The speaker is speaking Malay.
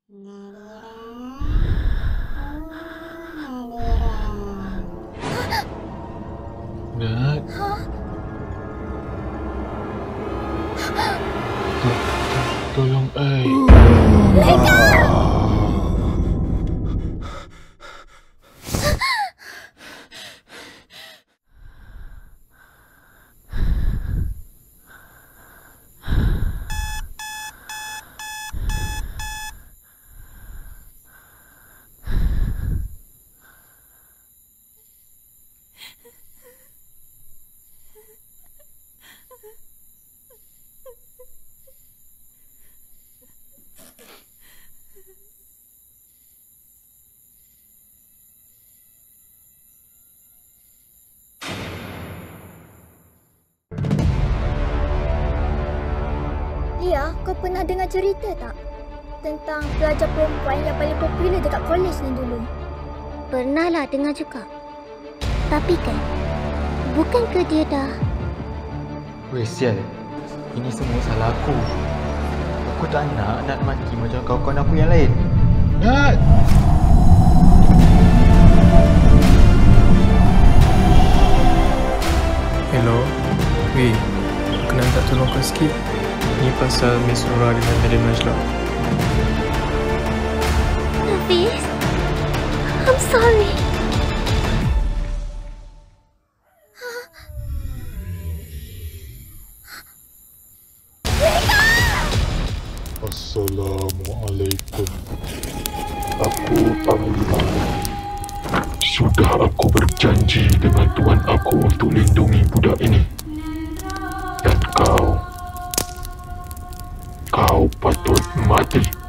Nat, tolong ai. Lia, kau pernah dengar cerita tak? Tentang pelajar perempuan yang paling popular dekat kolej ni dulu. Pernahlah dengar juga. Tapi kan, bukankah dia dah... Weh, sial. Ini semua salah aku. Aku tak nak mati macam kawan-kawan aku yang lain. Nat! Hello. Weh, aku nak minta tolong kau sikit. Ni pasal Miss Nora dengan Madam Najla. Hafiz, I'm sorry. Assalamualaikum. Aku Amir. Sudah aku berjanji dengan Tuhan aku untuk lindungi budak ini. Dan kau patut mati.